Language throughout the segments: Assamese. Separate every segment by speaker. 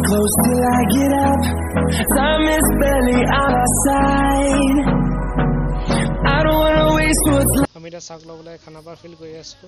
Speaker 1: close till I get up. Time is barely on our side. I don't wanna waste what's left.
Speaker 2: আমি এটা চাক লবলে খানাপাৰা ফিল কৰি আছো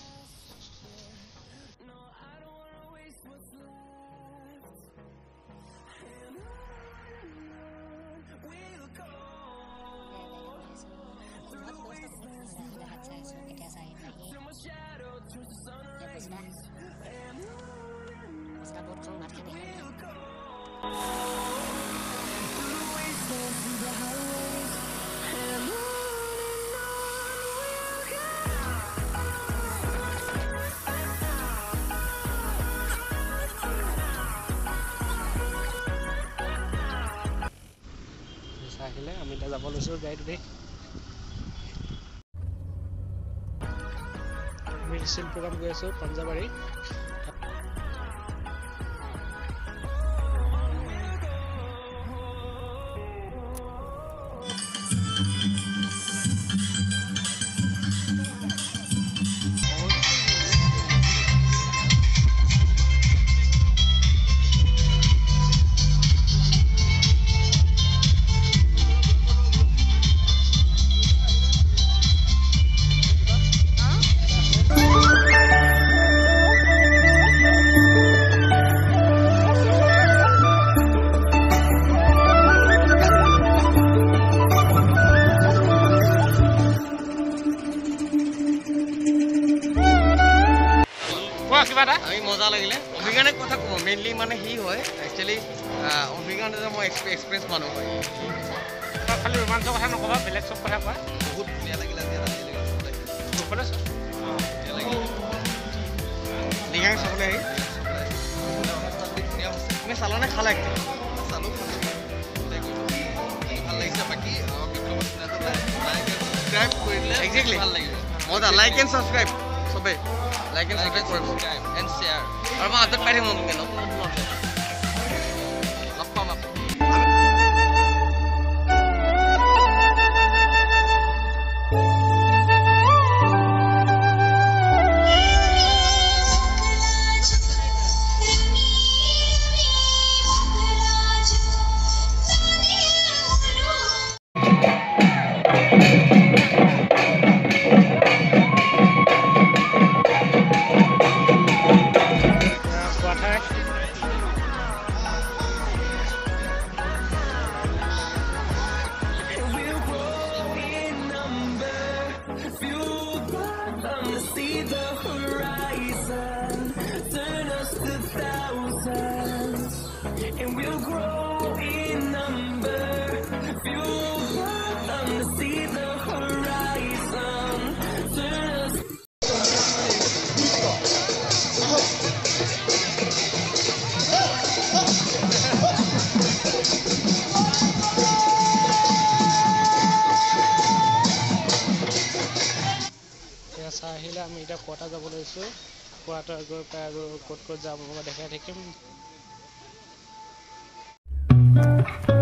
Speaker 2: আহিলে আমি এটা যাব লৈছো গাইড দে আমি ৰিসেন্ট প্ৰগ্ৰাম গৈ আছো পাঞ্জাবাৰী
Speaker 3: আমি মজা লাগিলে অভিজ্ঞানে কথা কব মেইনলি মানে হি হয় একচুয়ালি অভিজ্ঞানে যে মই এক্সপেৰিয়েন্স মানুহ হয়
Speaker 2: খালি ৰোমাঞ্চৰ কথা নকবা বেলেগ সব কথা কোৱা
Speaker 3: বহুত ধুনীয়া লাগিলে যে ৰাতি লাগিলে লিগাং চাবলৈ আহি তুমি চালানে খালা একদম চালো ভাল লাগিছে বাকী সাবস্ক্ৰাইব কৰিলে এক্সাক্টলি ভাল লাগিব মজা লাইক এণ্ড সাবস্ক্ৰাইব সবে লাইক এণ্ড সাবস্ক্ৰাইব কৰিব এণ্ড শ্বেয়াৰ আৰু মই আপডেট পাই থাকিম নতুন লগ পাম আপুনি
Speaker 1: See the horizon, turn us to thousands, and we'll grow in number. Fuel them to see the horizon, turn us.
Speaker 2: আহিলে আমি এটা কোৱাটা যাব লৈছো কোৱাটা গৈ পাই আৰু ক'ত ক'ত যাব দেখাই থাকিম